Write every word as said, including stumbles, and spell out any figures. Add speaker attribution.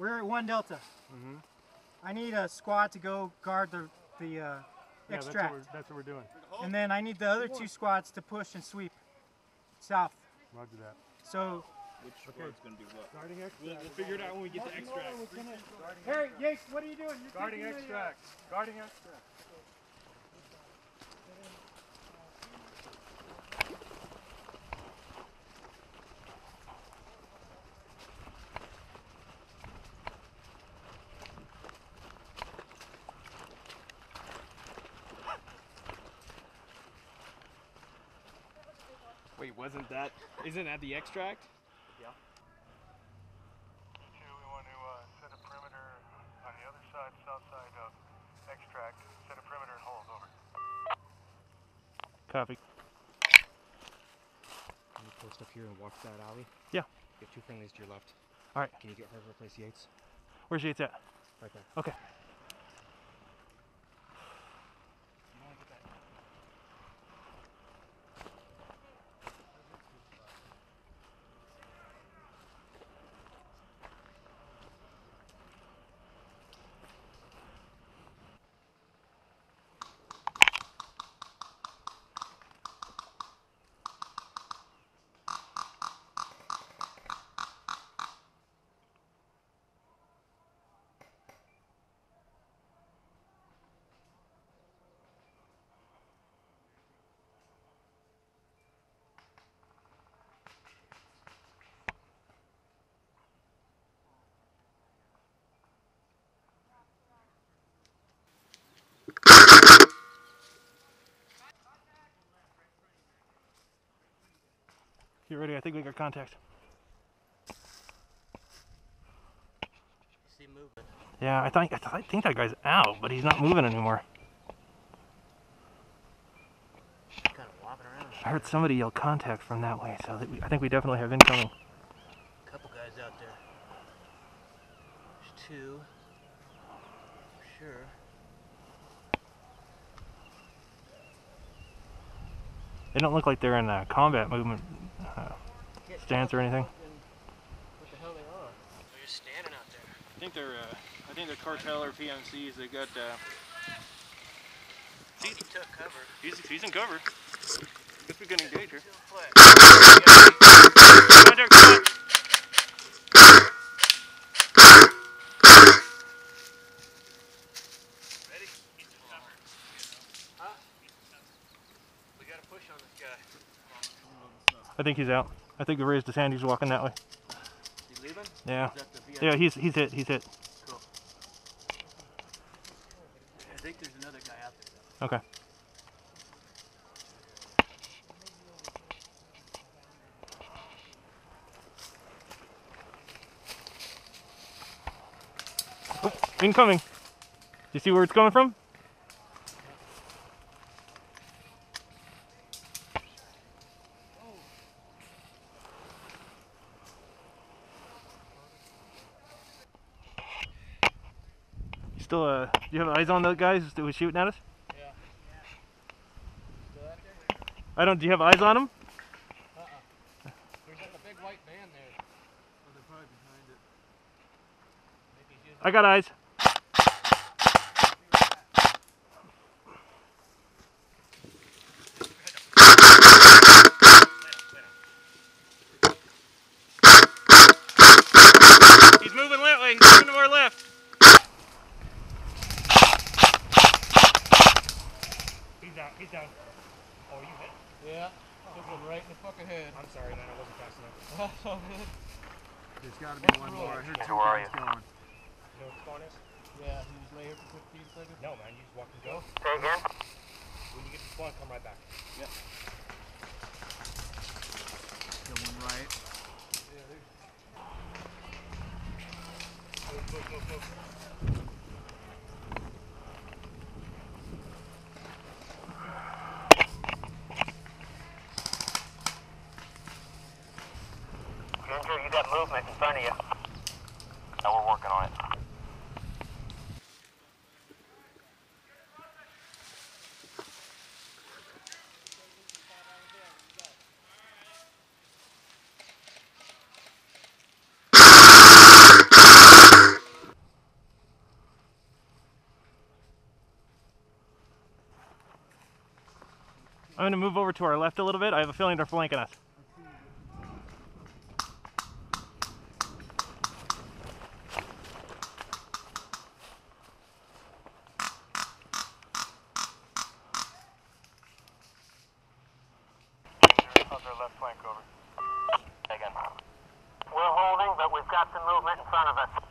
Speaker 1: We're at one Delta.
Speaker 2: Mm-hmm.
Speaker 1: I need a squad to go guard the, the uh,
Speaker 2: yeah,
Speaker 1: extract.
Speaker 2: That's what, we're, that's what we're doing.
Speaker 1: And then I need the other two squads to push and sweep south.
Speaker 2: Roger that.
Speaker 1: So,
Speaker 3: which squad's going to do what?
Speaker 2: Guarding extract.
Speaker 3: We'll, we'll figure it out when we get to extract.
Speaker 1: Harry, Yates, what are you doing? You're
Speaker 2: Guarding
Speaker 1: taking
Speaker 2: extract. Guarding extract.
Speaker 3: Wait, wasn't that, isn't that the extract?
Speaker 2: Yeah.
Speaker 4: Two, we want to uh, set a perimeter on the other side, south side of extract. Set a perimeter and hold over.
Speaker 2: Copy.
Speaker 5: Can you post up here and walk that alley?
Speaker 2: Yeah.
Speaker 5: You have two friendlies to your left.
Speaker 2: All right.
Speaker 5: Can you get her to replace Yates?
Speaker 2: Where's Yates at?
Speaker 5: Right there.
Speaker 2: Okay. Get ready, I think we got contact.
Speaker 5: Is he moving?
Speaker 2: Yeah, I think, I think that guy's out, but he's not moving anymore.
Speaker 5: Kind of walking around.
Speaker 2: I heard somebody yell contact from that way, so that we, I think we definitely have incoming.
Speaker 5: A couple guys out there. There's two. For sure.
Speaker 2: They don't look like they're in a combat movement uh, stance or anything.
Speaker 5: What the hell they are? They're just standing out there.
Speaker 3: I think they're, uh, I think they're cartel or P M Cs. They got, uh...
Speaker 5: He took cover.
Speaker 3: He's, he's in cover. Guess we can engage her.
Speaker 5: Two foot.
Speaker 3: Contact, contact.
Speaker 5: Ready? Huh? We gotta push on this guy.
Speaker 2: I think he's out. I think we raised his hand, he's walking that way.
Speaker 5: He's leaving?
Speaker 2: Yeah.
Speaker 5: Is that the V I P?
Speaker 2: Yeah, he's he's hit, he's hit.
Speaker 5: Cool. I think there's another guy out there.
Speaker 2: Okay. Oh, incoming. Do you see where it's coming from? Still, uh, do you have eyes on those guys that was shooting at us?
Speaker 5: Yeah. Still out there?
Speaker 2: I don't, do you have eyes on them?
Speaker 5: Uh-uh. There's like a big white van there. Oh, they're probably behind it. Maybe he's using
Speaker 2: I got eyes. He's moving that way, he's moving to our left. He's out, he's down. Oh, you hit?
Speaker 5: Yeah. Took him right in the fucking head.
Speaker 2: I'm sorry, man, I wasn't fast enough.
Speaker 5: That's all good.
Speaker 4: There's got to be one more. I heard two guys going.
Speaker 2: You know what the spawn is?
Speaker 5: Yeah, he just lay here for fifteen seconds.
Speaker 2: No, man, you just walk and go.
Speaker 5: Say again?
Speaker 2: When you get to spawn, come right back.
Speaker 3: Yep.
Speaker 4: Kill one right.
Speaker 5: Yeah, there's...
Speaker 2: Move, move, move, move.
Speaker 5: Ginger, you got movement in front of you. Now we're working on it.
Speaker 2: I'm gonna move over to our left a little bit. I have a feeling they're flanking us.
Speaker 4: How's our left flank over?
Speaker 6: We're holding, but we've got some movement in front of us.